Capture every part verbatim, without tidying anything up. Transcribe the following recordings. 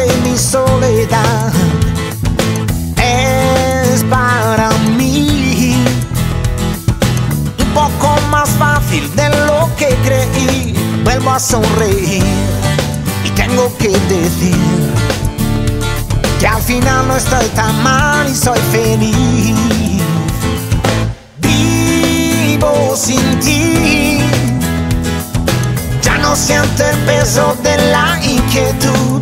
de mi soledad es para mí un poco más fácil de lo que creí. Vuelvo a sonreír y tengo que decir que al final no estoy tan mal y soy feliz. Vivo sin ti, ya no siento el peso de la inquietud.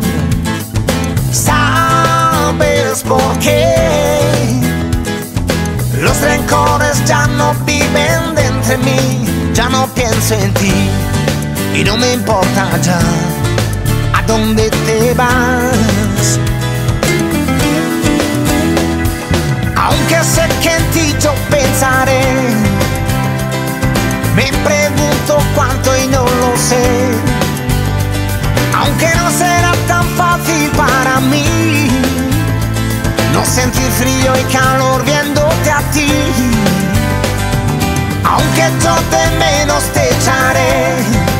¿Sabes por qué? Los rencores ya no viven dentro de mí. Ya no pienso en ti y no me importa ya a dónde te vas. Aunque sé que en ti yo pensaré, me pregunto cuánto y no lo sé. Aunque no será tan fácil para mí no sentir frío y calor viéndote a ti. Aunque yo de menos te echaré,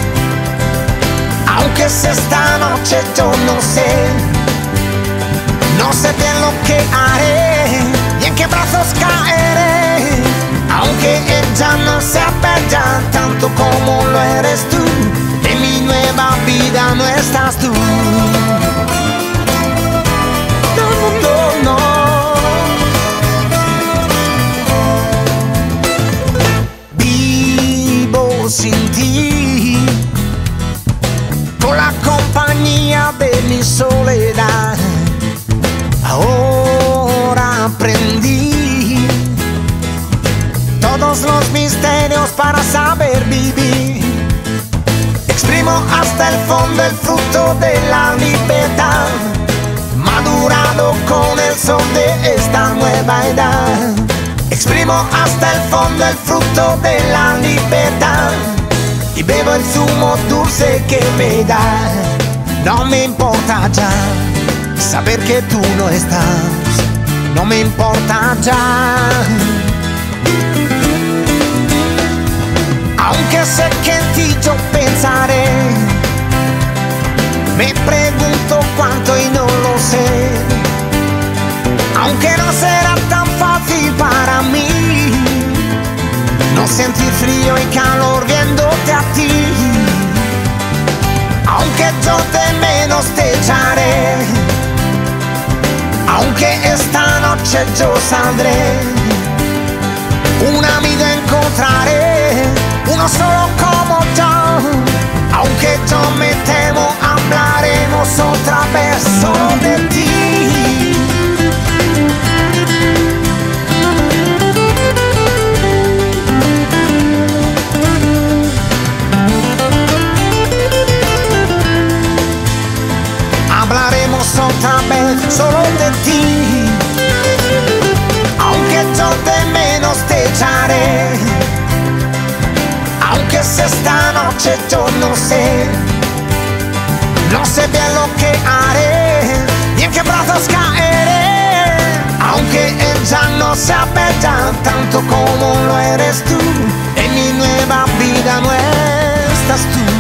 aunque sea esta noche yo no sé, no sé bien lo que haré y en qué brazos caeré. Aunque ella no sea bella tanto como lo eres tú, en mi nueva vida no estás tú. No, no, no, no. Vivo sin ti, con la compañía de mi soledad. Ahora aprendí todos los misterios para saber vivir. Exprimo hasta el fondo el fruto de la libertad, madurado con el sol de esta nueva edad. Exprimo hasta el fondo el fruto de la libertad y bebo el zumo dulce que me da. No me importa ya saber que tú no estás, no me importa ya. Aunque sé que en ti yo pensaré, me pregunto cuánto y no lo sé. Aunque no será tan fácil para mí no sentir frío y calor viéndote a ti. Aunque yo de menos te echaré, aunque esta noche yo saldré, un amigo encontraré, uno solo como yo. Aunque yo me temo, hablaremos otra vez solo de ti. Hablaremos otra vez solo de ti. Aunque yo de menos te echaré, aunque sea esta noche yo no sé, no sé bien lo que haré y en qué brazos caeré. Aunque ella no sea bella tanto como lo eres tú, en mi nueva vida no estás tú.